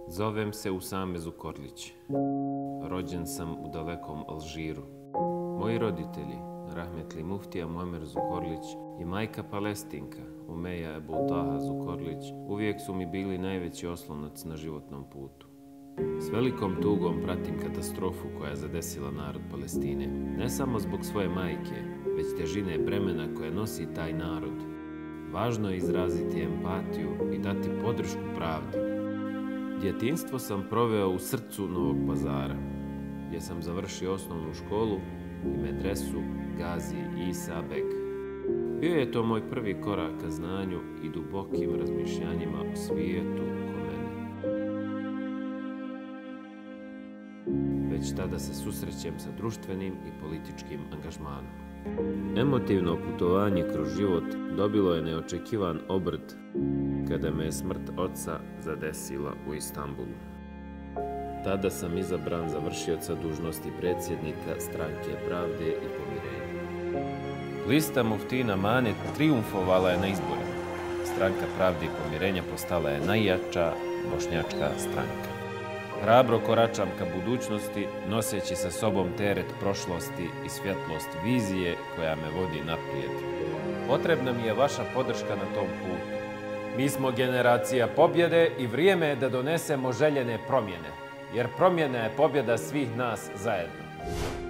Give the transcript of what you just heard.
Zovem se Usame Zukorlić. Rođen sam u dalekom Alžiru. Moji roditelji, rahmetli muftija Muamer Zukorlić i majka Palestinka, Umeja Ebu Taha Zukorlić, uvijek su mi bili najveći oslonac na životnom putu. S velikom tugom pratim katastrofu koja je zadesila narod Palestine. Ne samo zbog svoje majke, već težine bremena koje nosi taj narod. Važno je izraziti empatiju i dati podršku pravdi. Djetinjstvo sam proveo u srcu Novog Pazara, gdje sam završio osnovnu školu i medresu Gazi Isa Beg. Bio je to moj prvi korak ka znanju i dubokim razmišljanjima o svijetu oko mene. Već tada se susrećem sa društvenim i političkim angažmanom. Emotivno putovanje kroz život dobilo je neočekivan obrt kada me je smrt oca zadesila u Istanbulu. Tada sam izabran za vršioca dužnosti predsjednika Stranke pravde i pomirenja. Lista Muftina Manet trijumfovala je na izborima. Stranka pravde i pomirenja postala je najjača bošnjačka stranka. Hrabro koračam ka budućnosti, noseći sa sobom teret prošlosti i svjetlost vizije koja me vodi naprijed. Potrebna mi je vaša podrška na tom putu. Mi smo generacija pobjede i vrijeme je da donesemo željene promjene, jer promjena je pobjeda svih nas zajedno.